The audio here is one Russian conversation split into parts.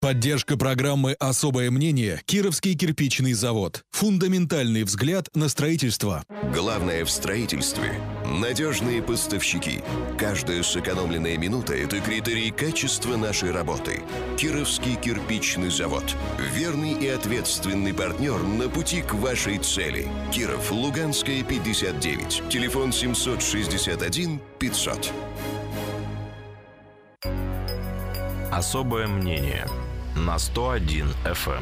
Поддержка программы «Особое мнение» Кировский кирпичный завод. Фундаментальный взгляд на строительство. Главное в строительстве – надежные поставщики. Каждая сэкономленная минута – это критерий качества нашей работы. Кировский кирпичный завод. Верный и ответственный партнер на пути к вашей цели. Киров, Луганская, 59. Телефон 761 500. Особое мнение на 101 FM.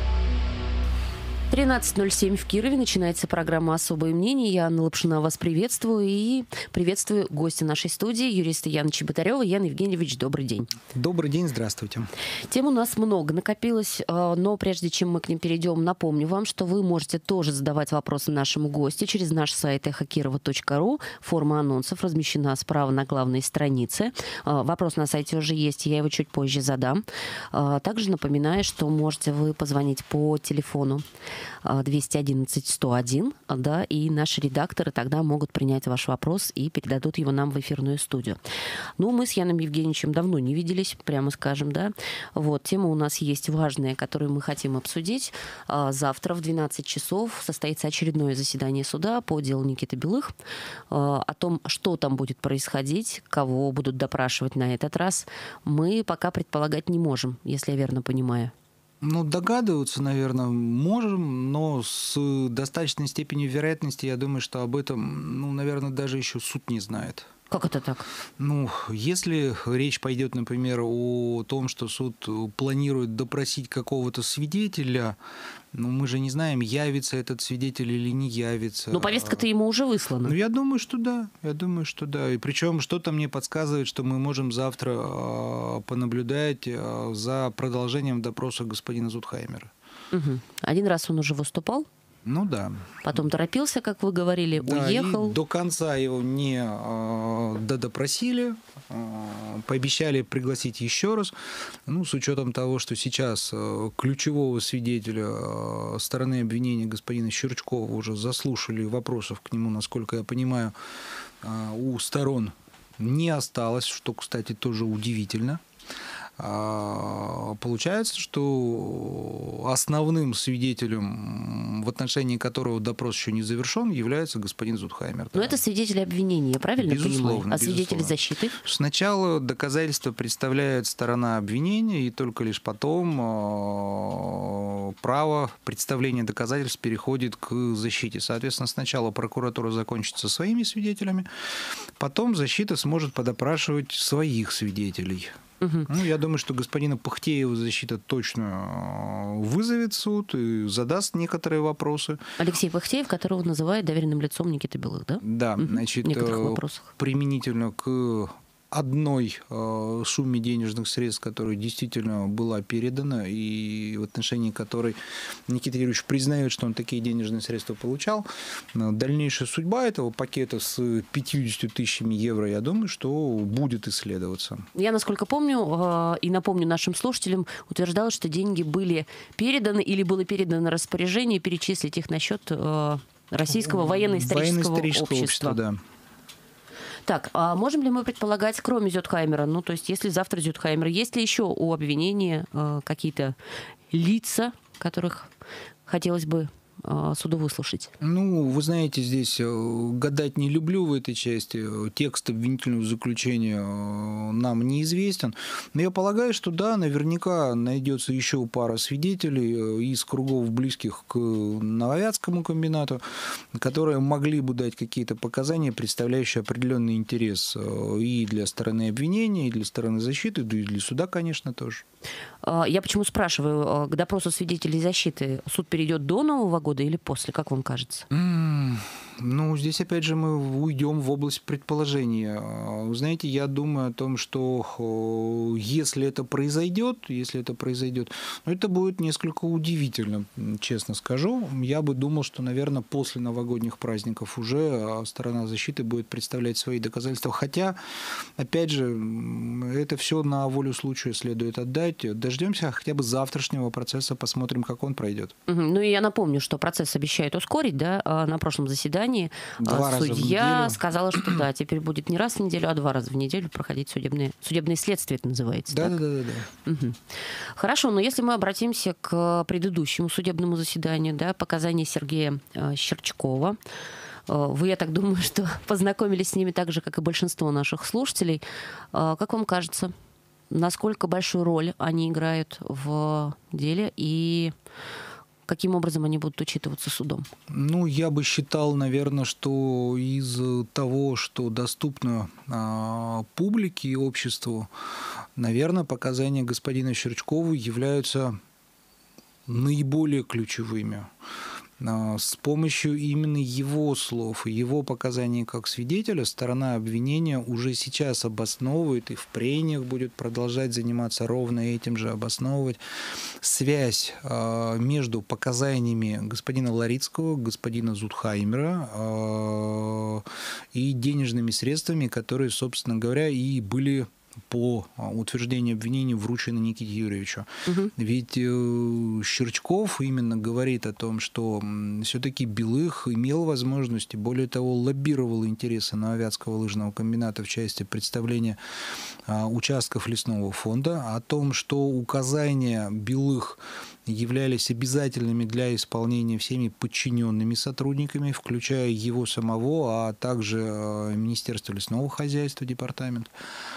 13:07 в Кирове. Начинается программа «Особое мнение». Я, Анна Лапшина, вас приветствую. И приветствую гостя нашей студии, юриста Яна Чеботарева. Ян Евгеньевич, добрый день. Добрый день, здравствуйте. Тем у нас много накопилось, но прежде чем мы к ним перейдем, напомню вам, что вы можете тоже задавать вопросы нашему гостю через наш сайт эхокирова.ру. Форма анонсов размещена справа на главной странице. Вопрос на сайте уже есть, я его чуть позже задам. Также напоминаю, что можете вы позвонить по телефону 211-101, да, и наши редакторы тогда могут принять ваш вопрос и передадут его нам в эфирную студию. Ну, мы с Яном Евгеньевичем давно не виделись, прямо скажем, да. Вот, тема у нас есть важная, которую мы хотим обсудить. Завтра в 12 часов состоится очередное заседание суда по делу Никиты Белых. О том, что там будет происходить, кого будут допрашивать на этот раз, мы пока предполагать не можем, если я верно понимаю. Ну, догадываться, наверное, можем, но с достаточной степенью вероятности, я думаю, что об этом, ну, наверное, даже еще суд не знает. Как это так? Ну, если речь пойдет, например, о том, что суд планирует допросить какого-то свидетеля, ну, мы же не знаем, явится этот свидетель или не явится. Но повестка-то ему уже выслана. Ну, я думаю, что да. И причем что-то мне подсказывает, что мы можем завтра понаблюдать за продолжением допроса господина Зудхаймера. Угу. Один раз он уже выступал. Ну да. Потом торопился, как вы говорили, да, уехал. И до конца его не допросили, пообещали пригласить еще раз. Ну, с учетом того, что сейчас ключевого свидетеля стороны обвинения господина Щерчкова уже заслушали, вопросов к нему, насколько я понимаю, у сторон не осталось, что, кстати, тоже удивительно. Получается, что основным свидетелем, в отношении которого допрос еще не завершен, является господин Зудхаймер. Но это свидетели обвинения, правильно понимаю? А свидетели защиты? Сначала доказательства представляет сторона обвинения, и только лишь потом право представления доказательств переходит к защите. Соответственно, сначала прокуратура закончит со своими свидетелями, потом защита сможет подопрашивать своих свидетелей. Угу. Ну, я думаю, что господина Пыхтеева защита точно вызовет в суд и задаст некоторые вопросы. Алексей Пыхтеев, которого называют доверенным лицом Никиты Белых, да? Да, угу. Значит, в некоторых вопросах. Применительно к одной сумме денежных средств, которая действительно была передана, и в отношении которой Никита Юрьевич признает, что он такие денежные средства получал. Дальнейшая судьба этого пакета с 50 тысячами евро, я думаю, что будет исследоваться. Я, насколько помню, и напомню нашим слушателям, утверждал, что деньги были переданы или было передано распоряжение перечислить их на счет Российского военно-исторического общества. Да. Так, а можем ли мы предполагать, кроме Зудхаймера, ну, то есть, если завтра Зудхаймер, есть ли еще у обвинения какие-то лица, которых хотелось бы суду выслушать? Ну, вы знаете, здесь гадать не люблю в этой части. Текст обвинительного заключения нам неизвестен. Но я полагаю, что да, наверняка найдется еще пара свидетелей из кругов близких к Нововятскому комбинату, которые могли бы дать какие-то показания, представляющие определенный интерес и для стороны обвинения, и для стороны защиты, да и для суда, конечно, тоже. Я почему спрашиваю, к допросу свидетелей защиты суд перейдет до Нового года или после, как вам кажется? Ну, здесь, опять же, мы уйдем в область предположения. Вы знаете, я думаю о том, что если это произойдет, ну, это будет несколько удивительно, честно скажу. Я бы думал, что, наверное, после новогодних праздников уже сторона защиты будет представлять свои доказательства. Хотя, опять же, это все на волю случая следует отдать. Дождемся хотя бы завтрашнего процесса, посмотрим, как он пройдет. Ну, и я напомню, что процесс обещают ускорить, да, на прошлом заседании заседании судья сказала, что да, теперь будет не раз в неделю, а 2 раза в неделю проходить судебное следствие, это называется. Да. Угу. Хорошо, но если мы обратимся к предыдущему судебному заседанию, да, показания Сергея Щерчкова, вы, я так думаю, что познакомились с ними так же, как и большинство наших слушателей. Как вам кажется, насколько большую роль они играют в деле и каким образом они будут учитываться судом? Ну, я бы считал, наверное, что из того, что доступно публике и обществу, наверное, показания господина Щерчкова являются наиболее ключевыми. С помощью именно его слов и его показаний как свидетеля сторона обвинения уже сейчас обосновывает и в прениях будет продолжать заниматься ровно этим же, обосновывать связь между показаниями господина Ларицкого, господина Зудхаймера и денежными средствами, которые, собственно говоря, и были по утверждению обвинения вручены Никите Юрьевичу. Угу. Ведь Щерчков именно говорит о том, что все-таки Белых имел возможность, и более того, лоббировал интересы Нововятского лыжного комбината в части представления участков лесного фонда, о том, что указания Белых являлись обязательными для исполнения всеми подчиненными сотрудниками, включая его самого, а также Министерство лесного хозяйства, департамент.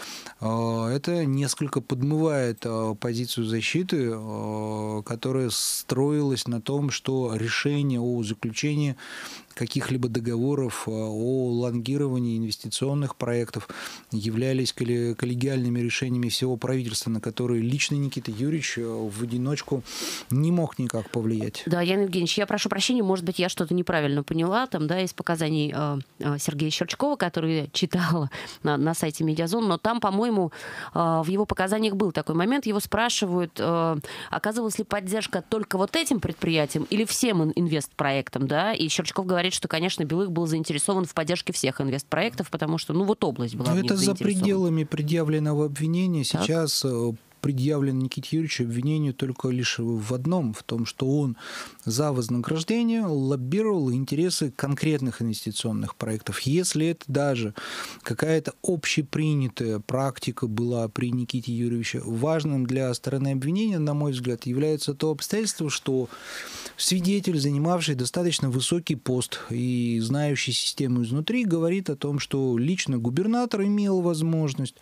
Это несколько подмывает позицию защиты, которая строилась на том, что решение о заключении каких-либо договоров о лонгировании инвестиционных проектов являлись коллегиальными решениями всего правительства, на которые лично Никита Юрьевич в одиночку не мог никак повлиять. Да, Ян Евгеньевич, я прошу прощения, может быть, я что-то неправильно поняла, там, да, из показаний Сергея Щерчкова, который читала на сайте Медиазон, но там, по-моему, в его показаниях был такой момент, его спрашивают, оказывалась ли поддержка только вот этим предприятиям или всем инвестпроектам, да, и Щерчков говорит, что, конечно, Белых был заинтересован в поддержке всех инвестпроектов, потому что, вот область была в них заинтересована. Это за пределами предъявленного обвинения. Так. Сейчас предъявлено Никите Юрьевичу обвинению только лишь в одном, в том, что он за вознаграждение лоббировал интересы конкретных инвестиционных проектов. Если это даже какая-то общепринятая практика была при Никите Юрьевиче, важным для стороны обвинения, на мой взгляд, является то обстоятельство, что свидетель, занимавший достаточно высокий пост и знающий систему изнутри, говорит о том, что лично губернатор имел возможность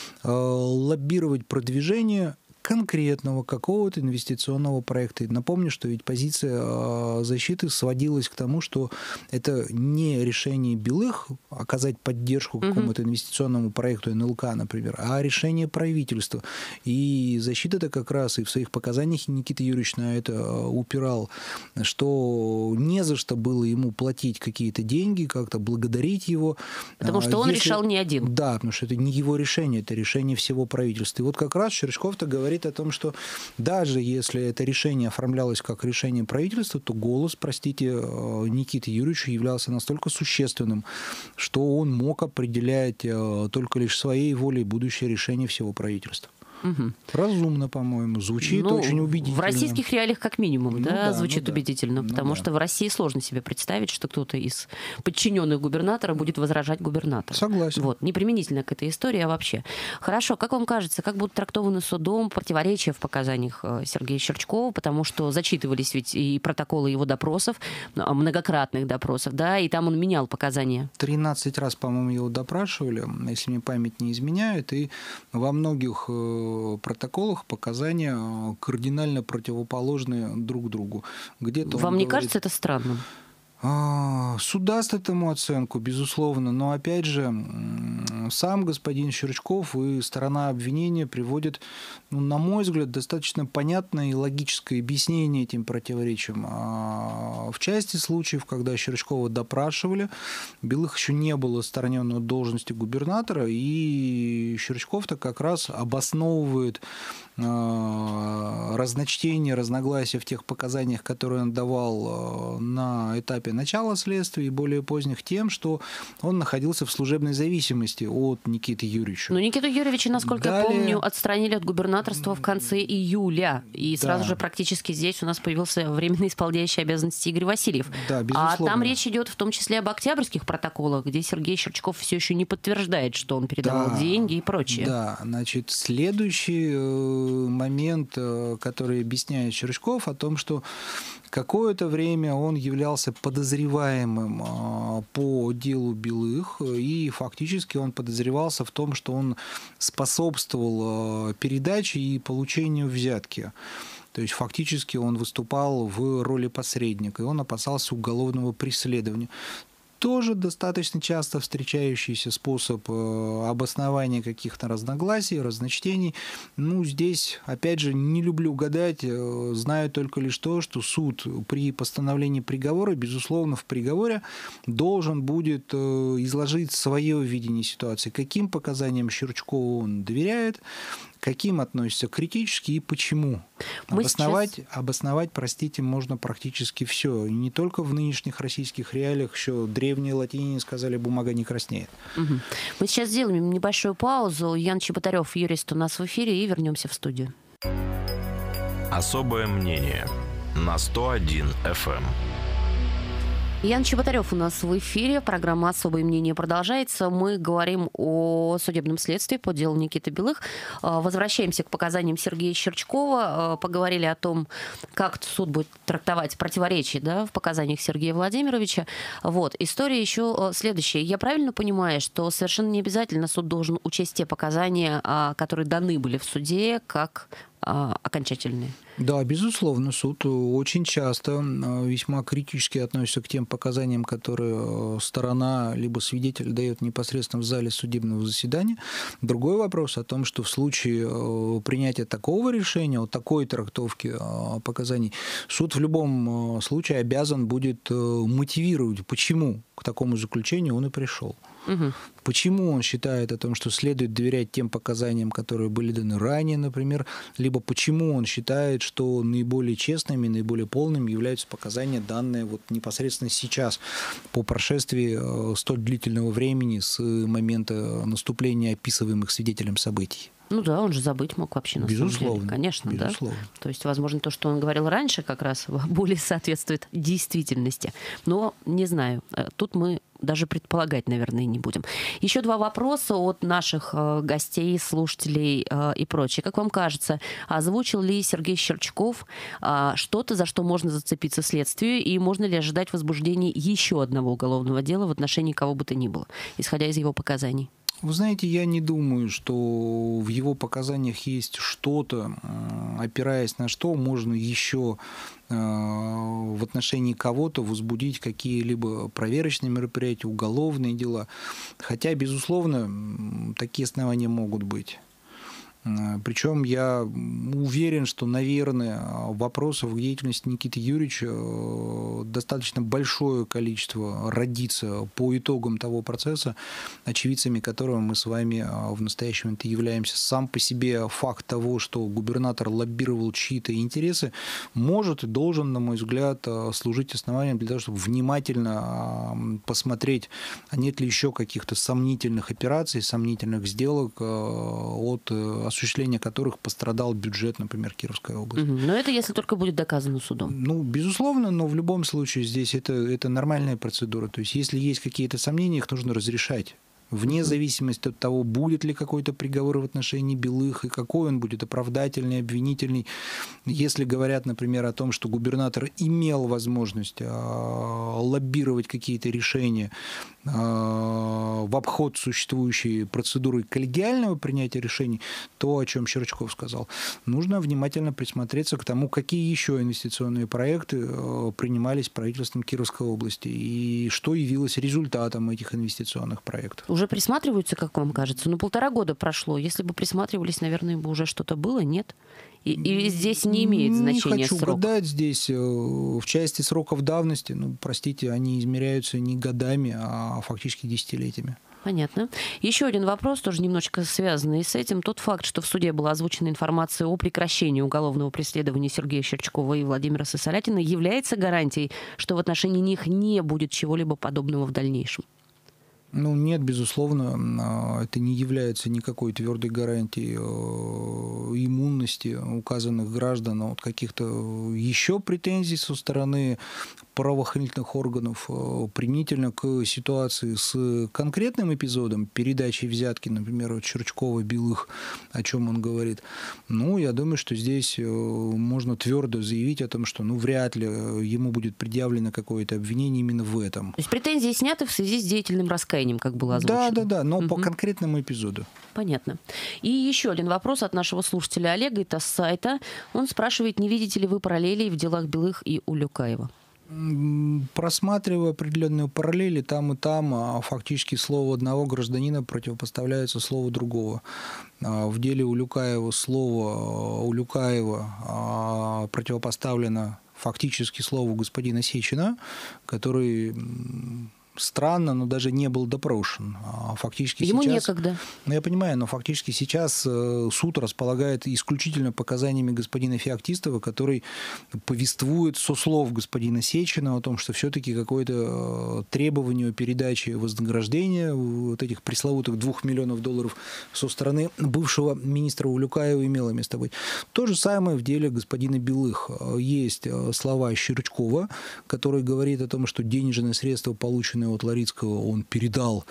лоббировать продвижение конкретного какого-то инвестиционного проекта. И напомню, что ведь позиция защиты сводилась к тому, что это не решение Белых оказать поддержку какому-то инвестиционному проекту НЛК, например, а решение правительства. И защита-то как раз и в своих показаниях Никита Юрьевич на это упирал, что не за что было ему платить какие-то деньги, как-то благодарить его. Потому что он решал не один. Да, потому что это не его решение, это решение всего правительства. И вот как раз Щерчков-то говорит о том, что даже если это решение оформлялось как решение правительства, то голос, Никиты Юрьевича являлся настолько существенным, что он мог определять только лишь своей волей будущее решение всего правительства. Угу. Разумно, по-моему, звучит очень убедительно. В российских реалиях как минимум, звучит убедительно, потому что в России сложно себе представить, что кто-то из подчиненных губернатора будет возражать губернатору. Согласен. Не применительно к этой истории, а вообще. Хорошо, как вам кажется, как будут трактованы судом противоречия в показаниях Сергея Щерчкова, потому что зачитывались ведь и протоколы его допросов, многократных допросов, да, и там он менял показания. 13 раз, по-моему, его допрашивали, если мне память не изменяет, и во многих протоколах показания кардинально противоположные друг другу. Вам не кажется это странным? Суд даст этому оценку, безусловно, но, опять же, сам господин Щерчков и сторона обвинения приводят, на мой взгляд, достаточно понятное и логическое объяснение этим противоречиям. В части случаев, когда Щерчкова допрашивали, Белых еще не был отстранен от должности губернатора, и Щерчков-то как раз обосновывает разночтения, разногласия в тех показаниях, которые он давал на этапе начала следствия и более поздних тем, что он находился в служебной зависимости от Никиты Юрьевича. Но Никиту Юрьевича, насколько я помню, отстранили от губернаторства в конце июля. И сразу же практически здесь у нас появился временно исполняющий обязанности Игорь Васильев. Да, безусловно. А там речь идет в том числе об октябрьских протоколах, где Сергей Щерчков все еще не подтверждает, что он передавал деньги и прочее. Да, значит, следующий момент, который объясняет Щерчков, о том, что какое-то время он являлся подозреваемым по делу Белых, и фактически он подозревался в том, что он способствовал передаче и получению взятки. То есть фактически он выступал в роли посредника, и он опасался уголовного преследования. Тоже достаточно часто встречающийся способ обоснования каких-то разногласий, разночтений. Ну, здесь, опять же, не люблю гадать, знаю только лишь то, что суд при постановлении приговора, безусловно, в приговоре должен будет изложить свое видение ситуации, каким показаниям Щерчкову он доверяет, каким относится критически и почему. Обосновать, простите, можно практически все. И не только в нынешних российских реалиях, еще древние латиняне сказали, бумага не краснеет. Угу. Мы сейчас сделаем небольшую паузу. Ян Чеботарев, юрист, у нас в эфире, и вернемся в студию. Особое мнение на 101 FM. Ян Чеботарев у нас в эфире. Программа «Особое мнение» продолжается. Мы говорим о судебном следствии по делу Никиты Белых. Возвращаемся к показаниям Сергея Щерчкова. Поговорили о том, как суд будет трактовать противоречия, да, в показаниях Сергея Владимировича. Вот. История еще следующая. Я правильно понимаю, что совершенно не обязательно суд должен учесть те показания, которые даны были в суде, как окончательные? Да, безусловно, суд очень часто весьма критически относится к тем показаниям, которые сторона либо свидетель дает непосредственно в зале судебного заседания. Другой вопрос о том, что в случае принятия такого решения, вот такой трактовки показаний, суд в любом случае обязан будет мотивировать, почему к такому заключению он и пришел. Угу. Почему он считает о том, что следует доверять тем показаниям, которые были даны ранее, например, либо почему он считает, что наиболее честными, наиболее полными являются показания, данные вот непосредственно сейчас, по прошествии столь длительного времени с момента наступления описываемых свидетелем событий. Ну да, он же забыть мог вообще на самом деле. Конечно, безусловно. Да. То есть, возможно, то, что он говорил раньше, как раз более соответствует действительности. Но не знаю. Тут мы даже предполагать, наверное, не будем. Еще два вопроса от наших гостей, слушателей и прочее. Как вам кажется, озвучил ли Сергей Щерчков что-то, за что можно зацепиться следствию, и можно ли ожидать возбуждения еще одного уголовного дела в отношении кого бы то ни было, исходя из его показаний? Вы знаете, я не думаю, что в его показаниях есть что-то, опираясь на что можно еще в отношении кого-то возбудить какие-либо проверочные мероприятия, уголовные дела. Хотя, безусловно, такие основания могут быть. Причем я уверен, что, наверное, вопросов к деятельности Никиты Юрьевича достаточно большое количество родится по итогам того процесса, очевидцами которого мы с вами в настоящий момент и являемся. Сам по себе факт того, что губернатор лоббировал чьи-то интересы, может и должен, на мой взгляд, служить основанием для того, чтобы внимательно посмотреть, а нет ли еще каких-то сомнительных операций, сомнительных сделок, от осуществления которых пострадал бюджет, например, Кировской области. Но это если только будет доказано судом. Ну, безусловно, но в любом случае здесь это нормальная процедура. То есть если есть какие-то сомнения, их нужно разрешать. Вне зависимости от того, будет ли какой-то приговор в отношении Белых, и какой он будет, оправдательный, обвинительный. Если говорят, например, о том, что губернатор имел возможность лоббировать какие-то решения в обход существующей процедуры коллегиального принятия решений, то, о чем Щерчков сказал, нужно внимательно присмотреться к тому, какие еще инвестиционные проекты принимались правительством Кировской области, и что явилось результатом этих инвестиционных проектов. Уже присматриваются, как вам кажется? 1,5 года прошло. Если бы присматривались, наверное, бы уже что-то было, нет? Или здесь не имеет значения Не хочу срок? гадать здесь. В части сроков давности, простите, они измеряются не годами, а фактически десятилетиями. Понятно. Еще один вопрос, тоже немножечко связанный с этим. Тот факт, что в суде была озвучена информация о прекращении уголовного преследования Сергея Щерчкова и Владимира Сысолятина, является гарантией, что в отношении них не будет чего-либо подобного в дальнейшем? Нет, безусловно, это не является никакой твердой гарантией иммунности указанных граждан от каких-то еще претензий со стороны правоохранительных органов применительно к ситуации с конкретным эпизодом передачи взятки, например, от Щерчкова, Белых, о чем он говорит. Я думаю, что здесь можно твердо заявить о том, что вряд ли ему будет предъявлено какое-то обвинение именно в этом. То есть претензии сняты в связи с деятельным раскаянием, как было озвучено? Да, но по конкретному эпизоду. Понятно. И еще один вопрос от нашего слушателя Олега, это с сайта. Он спрашивает, не видите ли вы параллелей в делах Белых и Улюкаева? Просматривая определенные параллели там и там, фактически слово одного гражданина противопоставляется слову другого. В деле Улюкаева слово Улюкаева противопоставлено фактически слову господина Сечина, который... странно, но даже не был допрошен. Фактически ему сейчас, некогда. Я понимаю, но фактически сейчас суд располагает исключительно показаниями господина Феоктистова, который повествует со слов господина Сечина о том, что все-таки какое-то требование передачи вознаграждения вот этих пресловутых $2 миллионов со стороны бывшего министра Улюкаева имело место быть. То же самое в деле господина Белых. Есть слова Щерчкова, который говорит о том, что денежные средства, полученные от Ларицкого, он передал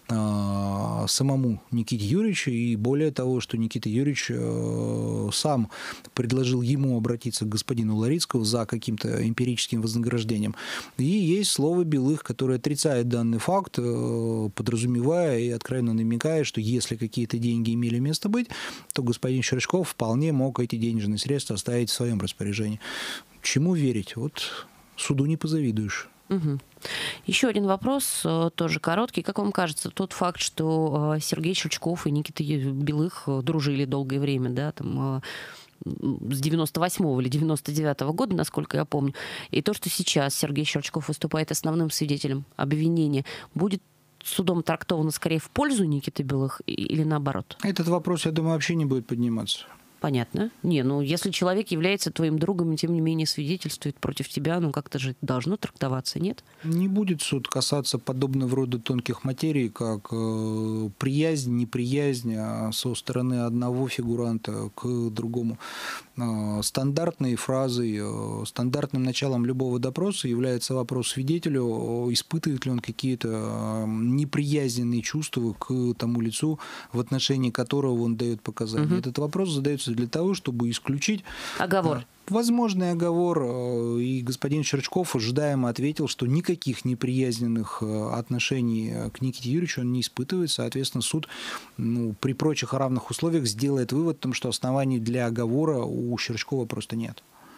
самому Никите Юрьевичу, и более того, что Никита Юрьевич сам предложил ему обратиться к господину Ларицкому за каким-то эмпирическим вознаграждением. И есть слово Белых, которое отрицает данный факт, подразумевая и откровенно намекая, что если какие-то деньги имели место быть, то господин Щерчков вполне мог эти денежные средства оставить в своем распоряжении. Чему верить? Вот суду не позавидуешь. Угу. Еще один вопрос, тоже короткий. Как вам кажется, тот факт, что Сергей Щерчков и Никита Белых дружили долгое время, да, там, с 98-го или 99-го года, насколько я помню, и то, что сейчас Сергей Щерчков выступает основным свидетелем обвинения, будет судом трактовано скорее в пользу Никиты Белых или наоборот? Этот вопрос, я думаю, вообще не будет подниматься. Понятно. Если человек является твоим другом и тем не менее свидетельствует против тебя, как-то же должно трактоваться, нет? Не будет суд касаться подобного рода тонких материй, как приязнь, неприязнь со стороны одного фигуранта к другому. Стандартной фразой, стандартным началом любого допроса является вопрос свидетелю, испытывает ли он какие-то неприязненные чувства к тому лицу, в отношении которого он дает показания. Угу. Этот вопрос задается для того, чтобы исключить оговор. Возможный оговор, и господин Щерчков ожидаемо ответил, что никаких неприязненных отношений к Никите Юрьевичу он не испытывает. Соответственно, суд при прочих равных условиях сделает вывод о том, что оснований для оговора у Щерчкова просто нет.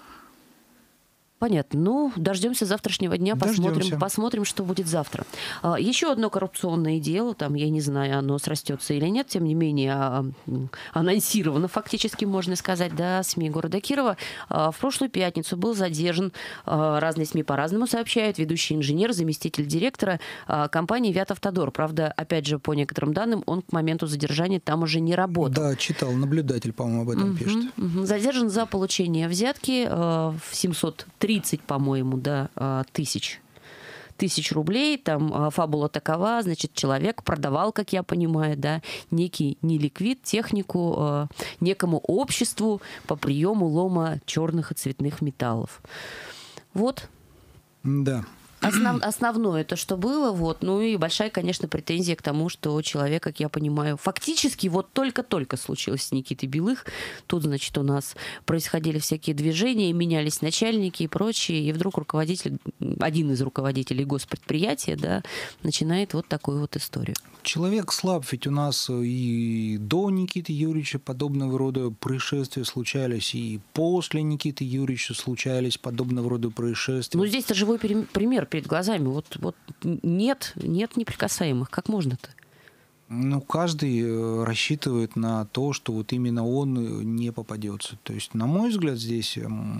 Понятно. Дождемся завтрашнего дня, посмотрим, что будет завтра. Еще одно коррупционное дело, я не знаю, оно срастется или нет, тем не менее, анонсировано фактически, можно сказать, да, СМИ города Кирова. В прошлую пятницу был задержан, разные СМИ по-разному сообщают, ведущий инженер, заместитель директора компании «Вятавтодор». Правда, опять же, по некоторым данным, он к моменту задержания там уже не работал. Да, читал, наблюдатель, по-моему, об этом пишет. Задержан за получение взятки в 730, по-моему, да, тысяч рублей. Там фабула такова, значит, человек продавал, как я понимаю, да, некий неликвид, технику некому обществу по приему лома черных и цветных металлов. Вот. Да. Основное то, что было, и большая, конечно, претензия к тому, что человек, как я понимаю, фактически только-только случилось с Никитой Белых. Тут, значит, у нас происходили всякие движения, менялись начальники и прочее, и вдруг один из руководителей госпредприятия, да, начинает вот такую вот историю. Человек слаб, ведь у нас и до Никиты Юрьевича подобного рода происшествия случались, и после Никиты Юрьевича случались подобного рода происшествия. Здесь-то живой пример перед глазами. Вот нет неприкасаемых. Как можно-то? Ну, каждый рассчитывает на то, что вот именно он не попадется. То есть, на мой взгляд, здесь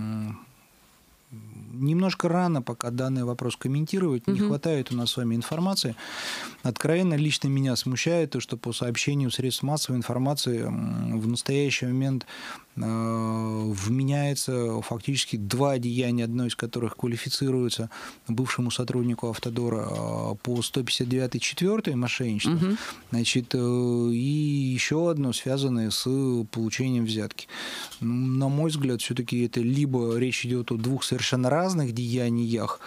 немножко рано пока данный вопрос комментировать. Не хватает у нас с вами информации. Откровенно лично меня смущает то, что по сообщению средств массовой информации в настоящий момент вменяется фактически 2 деяния, одно из которых квалифицируется бывшему сотруднику Автодора по 159-й 4 мошенничество, значит, и еще одно связанное с получением взятки. На мой взгляд, все-таки это либо речь идет о 2 совершенно разных деяниях,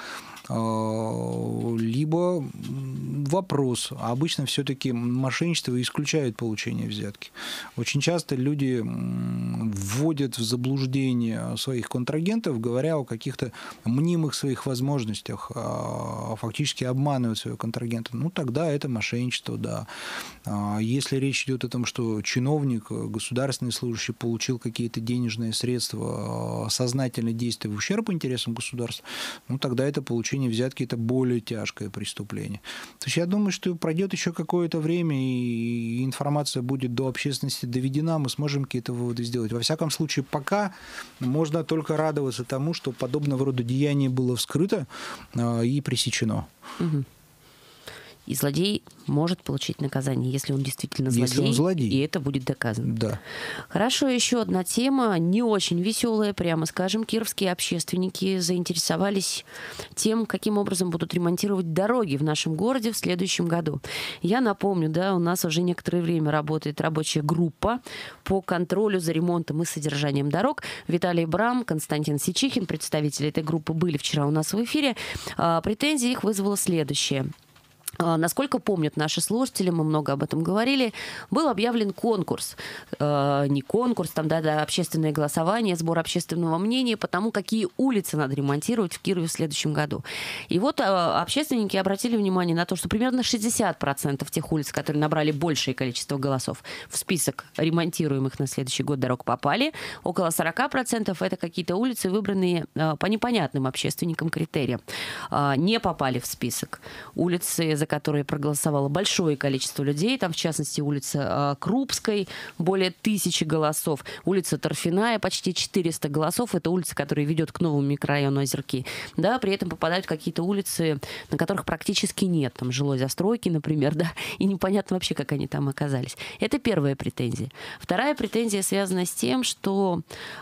либо вопрос. А обычно все-таки мошенничество исключает получение взятки. Очень часто люди вводят в заблуждение своих контрагентов, говоря о каких-то мнимых своих возможностях, фактически обманывают своего контрагента. Ну, тогда это мошенничество, да. Если речь идет о том, что чиновник, государственный служащий получил какие-то денежные средства, сознательно действуя в ущерб интересам государства, ну, тогда это получение взятки – это более тяжкое преступление. То есть я думаю, что пройдет еще какое-то время, и информация будет до общественности доведена, мы сможем какие-то выводы сделать. Во всяком случае, пока можно только радоваться тому, что подобного рода деяние было вскрыто и пресечено. И злодей может получить наказание, если он действительно злодей, если он злодей. И это будет доказано. Да. Хорошо, еще одна тема, не очень веселая, прямо скажем. Кировские общественники заинтересовались тем, каким образом будут ремонтировать дороги в нашем городе в следующем году. Я напомню, да, у нас уже некоторое время работает рабочая группа по контролю за ремонтом и содержанием дорог. Виталий Брам, Константин Сичихин, представители этой группы, были вчера у нас в эфире. Претензии их вызвало следующее. Насколько помнят наши слушатели, мы много об этом говорили, был объявлен конкурс. Не конкурс, там, да, общественное голосование, сбор общественного мнения по тому, какие улицы надо ремонтировать в Кирове в следующем году. И вот общественники обратили внимание на то, что примерно 60% тех улиц, которые набрали большее количество голосов, в список ремонтируемых на следующий год дорог попали. Около 40% это какие-то улицы, выбранные по непонятным общественникам критериям. Не попали в список улицы, за которые проголосовало большое количество людей, там, в частности, улица Крупской, более 1000 голосов, улица Торфяная, почти 400 голосов, это улица, которая ведет к новому микрорайону Озерки. Да, при этом попадают какие-то улицы, на которых практически нет, там, жилой застройки, например, да, и непонятно вообще, как они там оказались. Это первая претензия. Вторая претензия связана с тем, что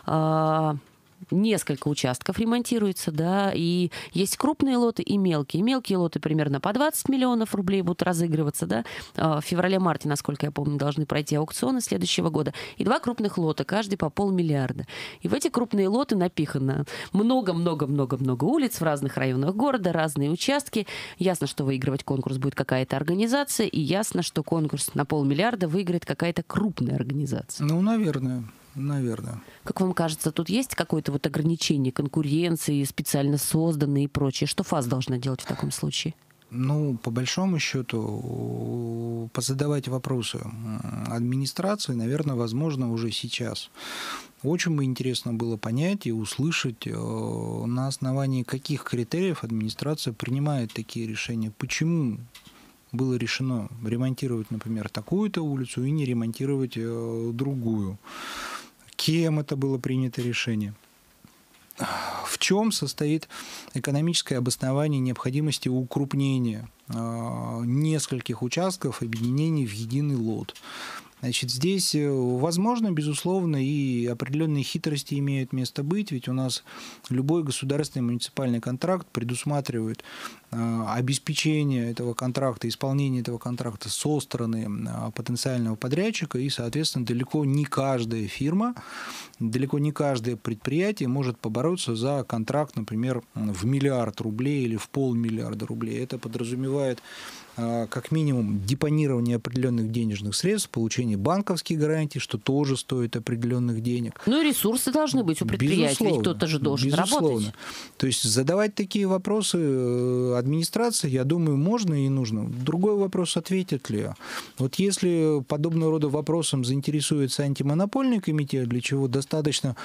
несколько участков ремонтируется, да, и есть крупные лоты и мелкие. Мелкие лоты примерно по 20 миллионов рублей будут разыгрываться, да. В феврале-марте, насколько я помню, должны пройти аукционы следующего года. И 2 крупных лота, каждый по 500 000 000. И в эти крупные лоты напихано много-много-много-много улиц в разных районах города, разные участки. Ясно, что выигрывать конкурс будет какая-то организация, и ясно, что конкурс на 500 000 000 выиграет какая-то крупная организация. Ну, наверное. Наверное. Как вам кажется, тут есть какое-то вот ограничение конкуренции, специально созданные и прочее? Что ФАС должна делать в таком случае? Ну, по большому счету, позадавать вопросы администрации, наверное, возможно уже сейчас. Очень бы интересно было понять и услышать, на основании каких критериев администрация принимает такие решения. Почему было решено ремонтировать, например, такую-то улицу и не ремонтировать другую? Кем это было принято решение? В чем состоит экономическое обоснование необходимости укрупнения нескольких участков, объединений в единый лот? Значит, здесь, возможно, безусловно, и определенные хитрости имеют место быть, ведь у нас любой государственный муниципальный контракт предусматривает обеспечение этого контракта, исполнение этого контракта со стороны потенциального подрядчика, и, соответственно, далеко не каждая фирма, далеко не каждое предприятие может побороться за контракт, например, в 1 миллиард рублей или в 500 000 000 рублей. Это подразумевает как минимум депонирование определенных денежных средств, получение банковских гарантий, что тоже стоит определенных денег. Ну и ресурсы должны быть у предприятия, ведь кто-то же должен работать. То есть задавать такие вопросы администрации, я думаю, можно и нужно. Другой вопрос, ответят ли. Вот если подобного рода вопросом заинтересуется антимонопольный комитет, для чего достаточно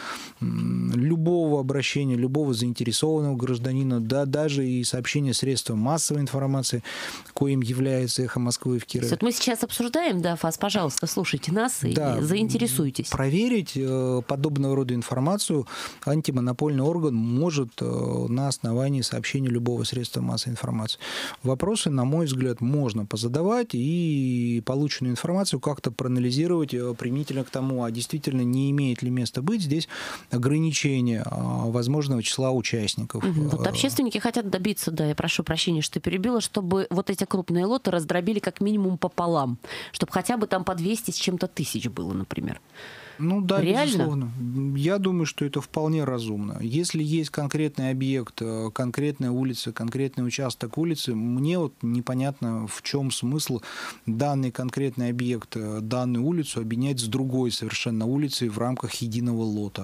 любого обращения, любого заинтересованного гражданина, да, даже и сообщения средства массовой информации, коим является «Эхо Москвы» в Кирове. Вот мы сейчас обсуждаем, да, ФАС, пожалуйста, слушайте нас и заинтересуйтесь. Проверить подобного рода информацию антимонопольный орган может на основании сообщения любого средства массовой информации. Вопросы, на мой взгляд, можно позадавать и полученную информацию как-то проанализировать применительно к тому, а действительно не имеет ли места быть здесь ограничения возможного числа участников. Вот общественники хотят добиться, да, я прошу прощения, что перебила, чтобы вот эти крупные лоты раздробили как минимум пополам, чтобы хотя бы там по 200 с чем-то тысяч было, например. Ну да, реально? Безусловно. Я думаю, что это вполне разумно. Если есть конкретный объект, конкретная улица, конкретный участок улицы, мне вот непонятно, в чем смысл данный конкретный объект, данную улицу объединять с другой совершенно улицей в рамках единого лота.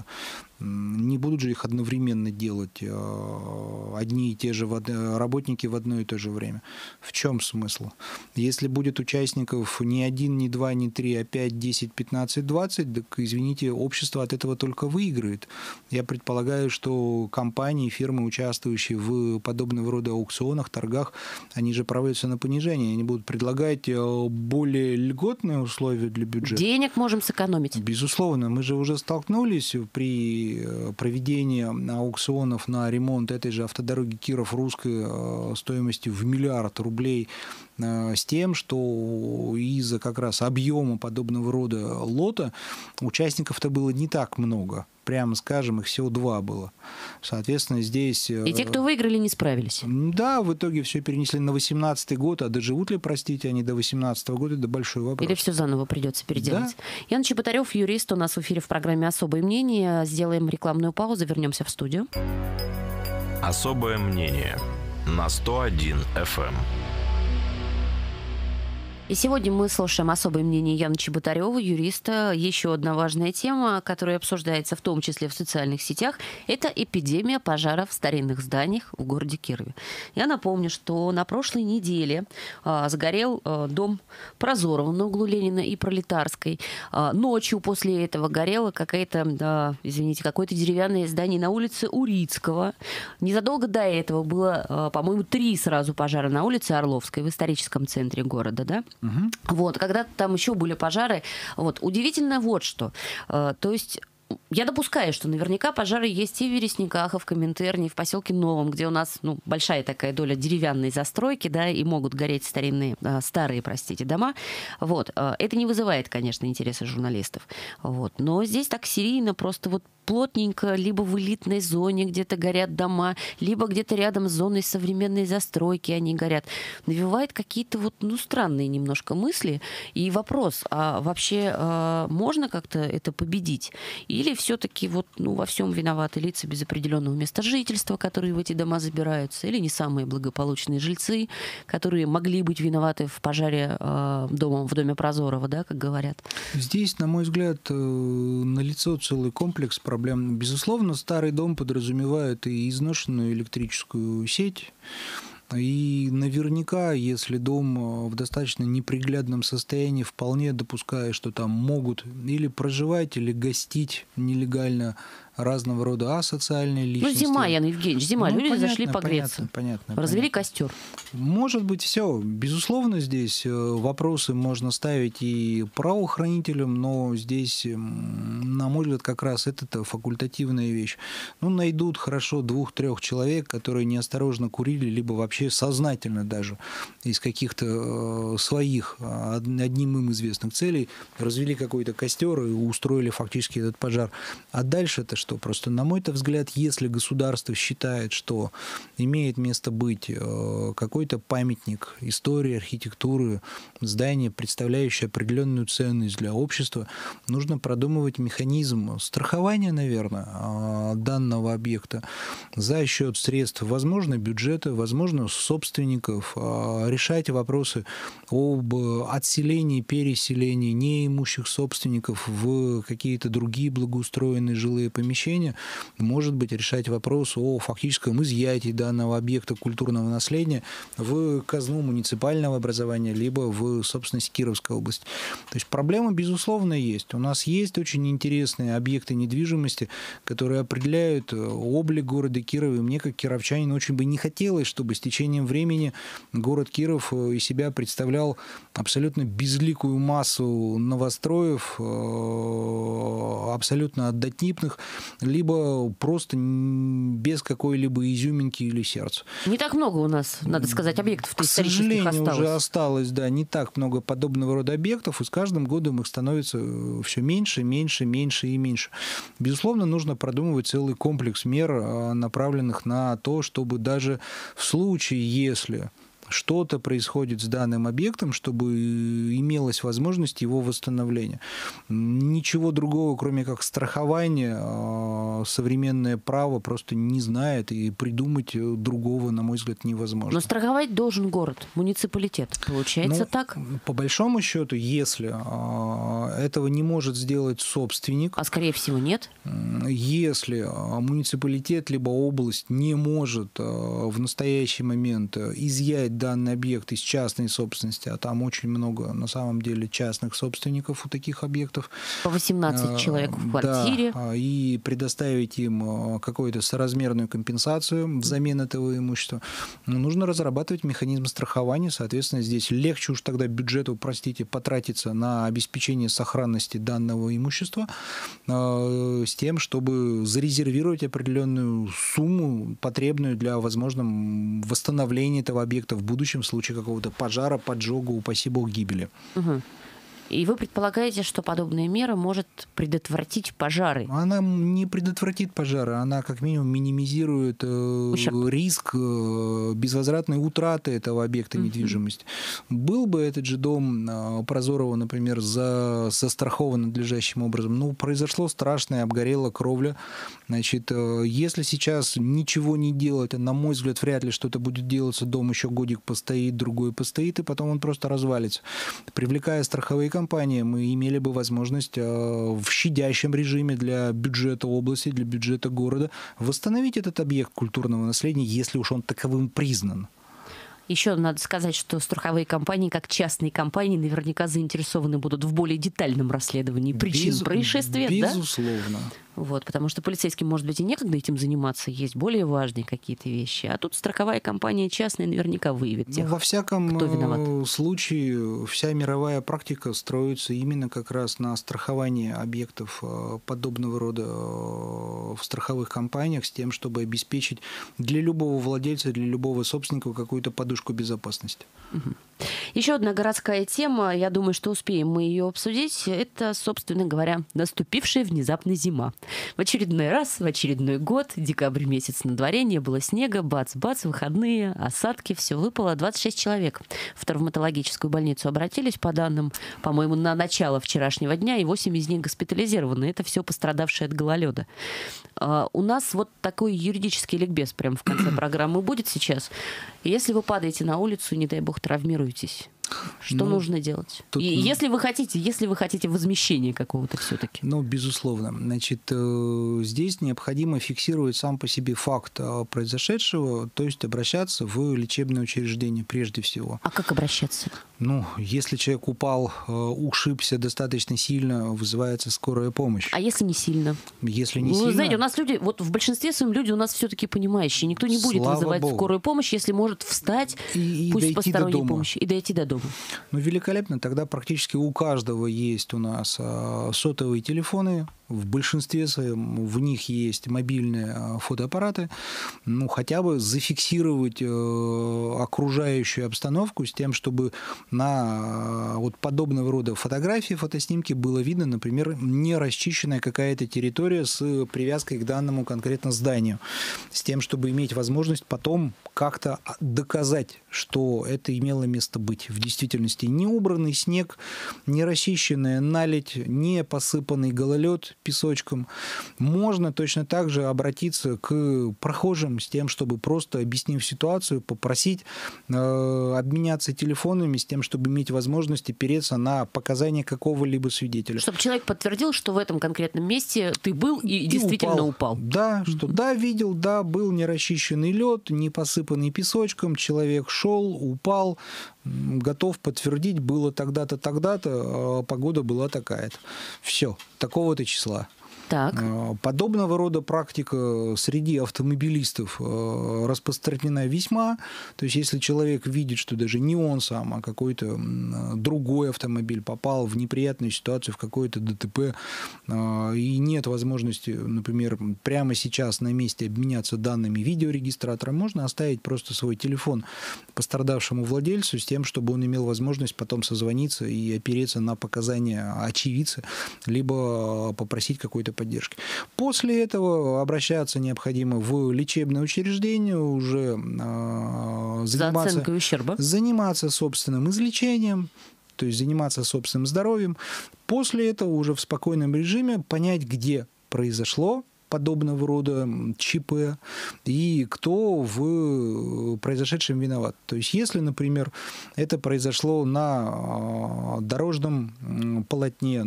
Не будут же их одновременно делать одни и те же работники в одно и то же время. В чем смысл? Если будет участников не 1, не 2, не 3, а 5, 10, 15, 20, так, извините, общество от этого только выиграет. Я предполагаю, что компании, фирмы, участвующие в подобного рода аукционах, торгах, они же проводятся на понижение. Они будут предлагать более льготные условия для бюджета. Денег можем сэкономить. Безусловно. Мы же уже столкнулись при проведении аукционов на ремонт этой же автодороги Киров-Русской стоимостью в 1 миллиард рублей с тем, что из-за как раз объема подобного рода лота участников-то было не так много. Прямо скажем, их всего 2 было. Соответственно, здесь... И те, кто выиграли, не справились. Да, в итоге все перенесли на 2018 год, а доживут ли, простите, они до 2018 года, это большой вопрос. Или все заново придется переделать. Да. Ян Чеботарев, юрист, у нас в эфире в программе «Особое мнение». Сделаем рекламную паузу, вернемся в студию. Особое мнение на 101 FM. И сегодня мы слушаем особое мнение Яны Чеботарева, юриста. Еще одна важная тема, которая обсуждается в том числе в социальных сетях, это эпидемия пожаров в старинных зданиях в городе Кирове. Я напомню, что на прошлой неделе сгорел дом Прозорова на углу Ленина и Пролетарской. Ночью после этого горело какое-то деревянное здание на улице Урицкого. Незадолго до этого было, по-моему, 3 сразу пожара на улице Орловской в историческом центре города, да? Угу. Вот, когда там еще были пожары. Вот, удивительно вот что. То есть я допускаю, что наверняка пожары есть и в Вересниках, и в Коминтерне, и в поселке Новом, где у нас большая такая доля деревянной застройки, да, и могут гореть старые дома. Вот. Это не вызывает, конечно, интереса журналистов. Вот. Но здесь так серийно просто вот плотненько, либо в элитной зоне где-то горят дома, либо где-то рядом с зоной современной застройки они горят. Навевает какие-то странные немножко мысли. И вопрос, а вообще можно как-то это победить? Или все-таки во всем виноваты лица без определенного места жительства, которые в эти дома забираются, или не самые благополучные жильцы, которые могли быть виноваты в пожаре в доме Прозорова, да, как говорят? Здесь, на мой взгляд, налицо целый комплекс проблем. Безусловно, старый дом подразумевает и изношенную электрическую сеть. И наверняка, если дом в достаточно неприглядном состоянии, вполне допуская, что там могут или проживать, или гостить нелегально разного рода асоциальные личности. Зима, Ян Евгеньевич, зима. Люди зашли погреться. Понятно. Развели костер. Может быть, все. Безусловно, здесь вопросы можно ставить и правоохранителям, но здесь, на мой взгляд, как раз это факультативная вещь. Найдут хорошо 2-3 человек, которые неосторожно курили, либо вообще сознательно даже из каких-то своих, одним им известных целей, развели какой-то костер и устроили фактически этот пожар. А дальше-то что? Просто, на мой взгляд, если государство считает, что имеет место быть какой-то памятник истории, архитектуры, здание, представляющее определенную ценность для общества, нужно продумывать механизм страхования, наверное, данного объекта за счет средств, возможно, бюджета, возможно, собственников, решать вопросы об отселении, переселении неимущих собственников в какие-то другие благоустроенные жилые помещения. назначения, может быть, решать вопрос о фактическом изъятии данного объекта культурного наследия в казну муниципального образования, либо в собственность Кировской области. То есть проблема, безусловно, есть. У нас есть очень интересные объекты недвижимости, которые определяют облик города Кирова, и мне, как кировчанин, очень бы не хотелось, чтобы с течением времени город Киров из себя представлял абсолютно безликую массу новостроев, абсолютно однотипных, либо просто без какой-либо изюминки или сердца. Не так много у нас, надо сказать, объектов-то исторических осталось. К сожалению, уже осталось, да, не так много подобного рода объектов, и с каждым годом их становится все меньше, меньше, меньше и меньше. Безусловно, нужно продумывать целый комплекс мер, направленных на то, чтобы даже в случае, если что-то происходит с данным объектом, чтобы имелась возможность его восстановления. Ничего другого, кроме как страхования, современное право просто не знает, и придумать другого, на мой взгляд, невозможно. Но страховать должен город, муниципалитет. Получается так? По большому счету, если этого не может сделать собственник... А скорее всего нет? Если муниципалитет либо область не может в настоящий момент изъять данный объект из частной собственности, а там очень много, на самом деле, частных собственников у таких объектов. По 18 человек в квартире. Да, и предоставить им какую-то соразмерную компенсацию взамен этого имущества. Но нужно разрабатывать механизм страхования. Соответственно, здесь легче уж тогда бюджету, потратиться на обеспечение сохранности данного имущества с тем, чтобы зарезервировать определенную сумму, потребную для возможного восстановления этого объекта в будущем в случае какого-то пожара, поджога, упаси бог, гибели. Угу. И вы предполагаете, что подобная мера может предотвратить пожары? Она не предотвратит пожары, она как минимум минимизирует риск безвозвратной утраты этого объекта недвижимости. Был бы этот же дом Прозорова, например, застрахован надлежащим образом, но произошло страшное, обгорела кровля. Значит, если сейчас ничего не делать, на мой взгляд, вряд ли что-то будет делаться, дом еще годик постоит, другой постоит, и потом он просто развалится. Привлекая страховые компании, мы имели бы возможность в щадящем режиме для бюджета области, для бюджета города восстановить этот объект культурного наследия, если уж он таковым признан. Еще надо сказать, что страховые компании, как частные компании, наверняка заинтересованы будут в более детальном расследовании причин происшествия. Безусловно. Да? Вот, потому что полицейским, может быть, и некогда этим заниматься, есть более важные какие-то вещи. А тут страховая компания частная наверняка выявит тех, во всяком кто виноват. случае, вся мировая практика строится именно как раз на страховании объектов подобного рода в страховых компаниях с тем, чтобы обеспечить для любого владельца, для любого собственника какую-то подушку безопасности. Угу. Еще одна городская тема, я думаю, что успеем мы ее обсудить, это, собственно говоря, наступившая внезапно зима. В очередной раз, в очередной год, декабрь месяц на дворе, не было снега, бац-бац, выходные, осадки, все выпало. 26 человек в травматологическую больницу обратились, по данным, по-моему, на начало вчерашнего дня, и 8 из них госпитализированы. Это все пострадавшие от гололеда. У нас вот такой юридический ликбез прямо в конце программы будет сейчас. Если вы падаете на улицу, не дай бог, травмируетесь, что нужно делать? Тут... И если вы хотите возмещения какого-то все-таки. Ну, безусловно. Значит, здесь необходимо фиксировать сам по себе факт произошедшего, то есть обращаться в лечебное учреждение прежде всего. А как обращаться? Ну, если человек упал, ушибся достаточно сильно, вызывается скорая помощь. А если не сильно? Если не сильно... Знаете, у нас люди, вот в большинстве своем люди у нас все-таки понимающие. Никто не будет вызывать скорую помощь, если может встать, пусть посторонней помощи, и дойти до дома. Ну, великолепно. Тогда практически у каждого есть у нас сотовые телефоны. В большинстве своем в них есть мобильные фотоаппараты. Ну, хотя бы зафиксировать окружающую обстановку с тем, чтобы на вот подобного рода фотографии, фотоснимки было видно, например, не расчищенная какая-то территория с привязкой к данному конкретно зданию. С тем, чтобы иметь возможность потом как-то доказать, что это имело место быть в действительности. Не убранный снег, не расчищенная наледь, не посыпанный гололед, песочком. Можно точно так же обратиться к прохожим с тем, чтобы просто, объяснив ситуацию, попросить обменяться телефонами с тем, чтобы иметь возможность опереться на показания какого-либо свидетеля. Чтобы человек подтвердил, что в этом конкретном месте ты был и действительно упал. Да, что да, видел, да, был нерасчищенный лед, не посыпанный песочком, человек шел, упал, готов подтвердить, было тогда-то, тогда-то, а погода была такая-то. Все, такого-то числа. Так. Подобного рода практика среди автомобилистов распространена весьма. То есть, если человек видит, что даже не он сам, а какой-то другой автомобиль попал в неприятную ситуацию, в какое-то ДТП, и нет возможности, например, прямо сейчас на месте обменяться данными видеорегистратора, можно оставить просто свой телефон пострадавшему владельцу с тем, чтобы он имел возможность потом созвониться и опереться на показания очевидца, либо попросить какой-то поддержки. После этого обращаться необходимо в лечебное учреждение, уже заниматься собственным излечением, то есть заниматься собственным здоровьем. После этого уже в спокойном режиме понять, где произошло подобного рода ЧП и кто в произошедшем виноват. То есть, если, например, это произошло на дорожном полотне,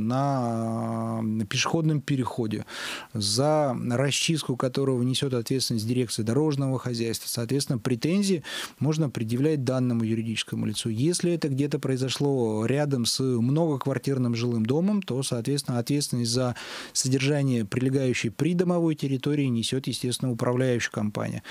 на пешеходном переходе, за расчистку которого несет ответственность дирекция дорожного хозяйства, соответственно, претензии можно предъявлять данному юридическому лицу. Если это где-то произошло рядом с многоквартирным жилым домом, то, соответственно, ответственность за содержание прилегающей придомовой территории несет, естественно, управляющая компания.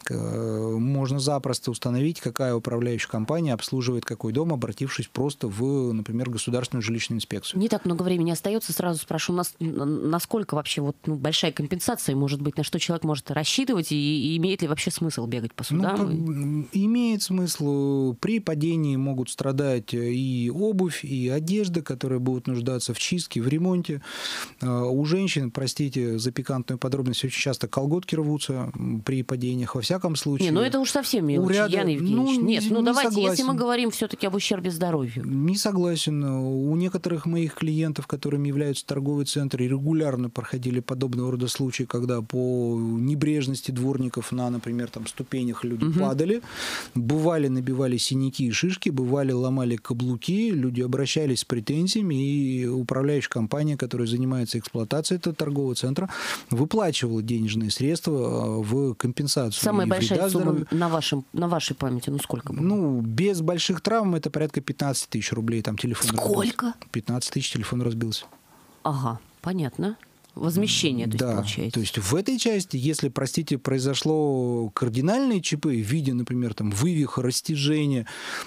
Можно запросто установить, какая управляющая компания обслуживает какой дом, обратившись просто в, например, государственную жилищную инспекцию. Не так много времени остается. Сразу спрошу, насколько вообще большая компенсация может быть, на что человек может рассчитывать, и имеет ли вообще смысл бегать по судам? Имеет смысл. При падении могут страдать и обувь, и одежда, которые будут нуждаться в чистке, в ремонте. У женщин, простите за пикантную подробность, очень часто колготки рвутся при падениях. Во всяком случае... это уж совсем мелочи, Ян Евгеньевич. Давайте, согласен. Если мы говорим все-таки об ущербе здоровью. Не согласен. У некоторых моих клиентов, которыми являются торговые центры, регулярно проходили подобного рода случаи, когда по небрежности дворников на, например, ступенях люди падали, бывали набивали синяки и шишки, бывали ломали каблуки, люди обращались с претензиями, и управляющая компания, которая занимается эксплуатацией этого торгового центра, выплачивала денежные средства в компенсацию. Самая большая сумма на вашей памяти, сколько было? Без больших травм это порядка 15 тысяч рублей. Там телефон Сколько? разбился. 15 тысяч телефон разбился. Ага, понятно. Возмещение, то есть, получается. То есть в этой части, если, простите, произошло кардинальное ЧП в виде, например, вывиха, растяжения,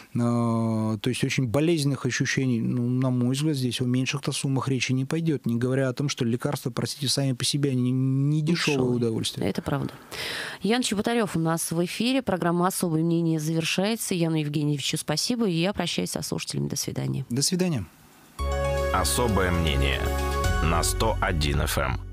то есть очень болезненных ощущений, на мой взгляд, здесь о меньших-то суммах речи не пойдет, не говоря о том, что лекарства, простите, сами по себе не дешевое удовольствие. Это правда. Ян Чеботарев у нас в эфире. Программа «Особое мнение» завершается. Яну Евгеньевичу спасибо, и я прощаюсь со слушателями. До свидания. До свидания. Особое мнение на 101 FM.